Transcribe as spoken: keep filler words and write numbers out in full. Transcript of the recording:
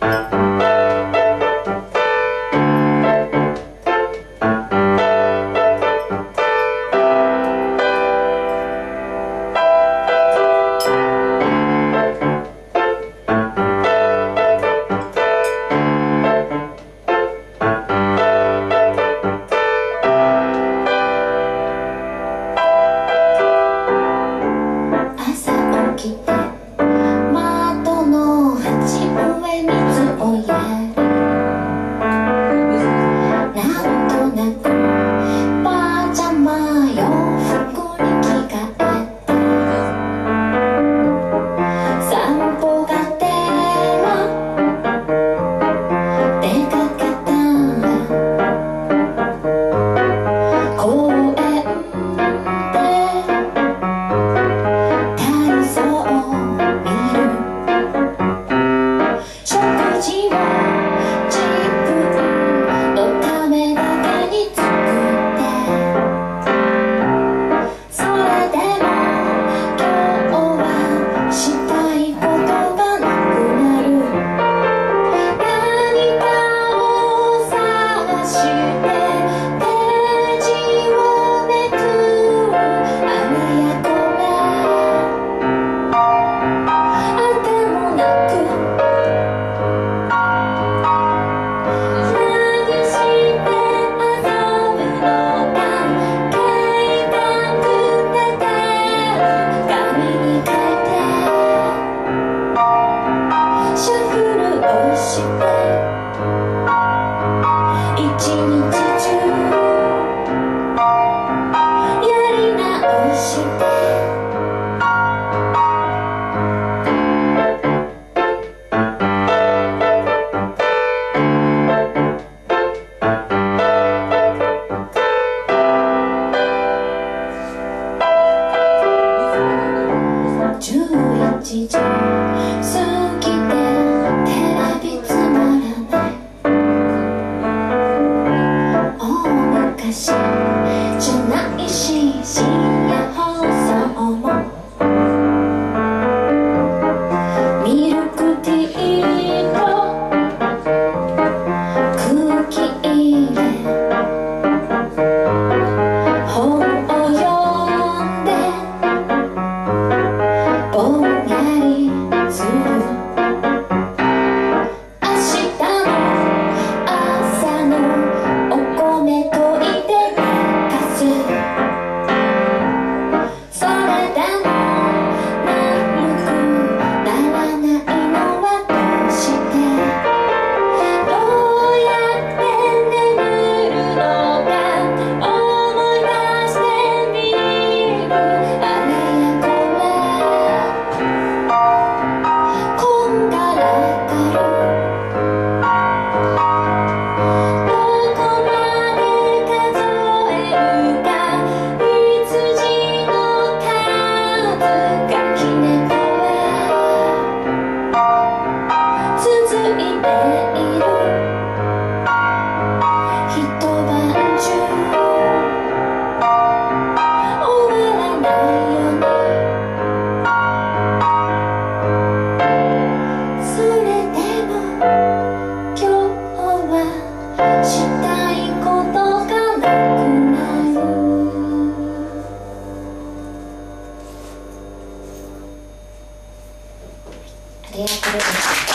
日常過ぎてテレビつまらない大昔じゃないし深夜放送もミルクティーと空気入れ本を読んでぼんやりする明日の朝のお米といて寝かすそれでも眠くならないのはどうしてどうやって眠るのか思い出してみるあれやこれこんがらがるどこまで数えるか羊の数が決めたわ続いている一晩中終わらないよねそれでも今日はしたいことがなくなるありがとうございました。